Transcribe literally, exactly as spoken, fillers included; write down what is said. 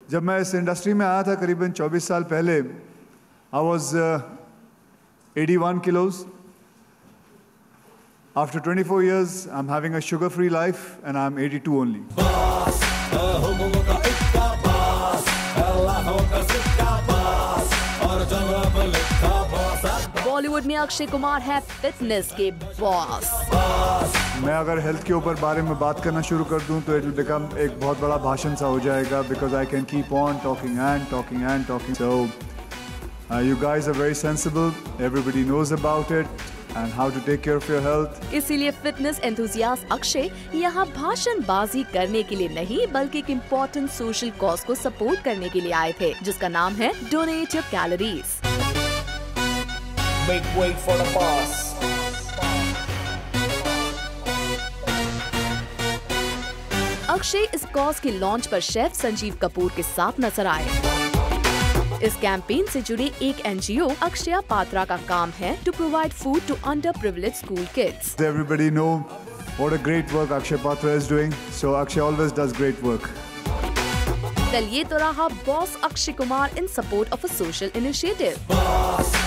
जब मैं इस इंडस्ट्री में आया था करीबन चौबीस साल पहले, I was eighty-one kilos. After twenty-four years, I'm having a sugar-free life and I'm eighty-two only. Bollywood में अक्षय कुमार है फिटनेस के बॉस। मैं अगर हेल्थ के ऊपर बारे में बात करना शुरू कर दूं तो इट विल बिकम एक बहुत बड़ा भाषण सा हो जाएगा, because I can keep on talking and talking and talking. So you guys are very sensible, everybody knows about it and how to take care of your health. इसीलिए fitness enthusiast Akshay यहाँ भाषणबाजी करने के लिए नहीं बल्कि एक इम्पोर्टेंट सोशल कॉज को सपोर्ट करने के लिए आए थे, जिसका नाम है donate your calories. Make way for the boss. Akshay इस कॉज के लॉन्च पर शेफ संजीव कपूर के साथ नजर आए। इस कैंपेन से जुड़े एक एनजीओ अक्षया पात्रा का काम है to provide food to underprivileged school kids. Everybody know what a great work Akshay Patra is doing, so Akshay always does great work. कल ये तो रहा boss Akshay Kumar in support of a social initiative.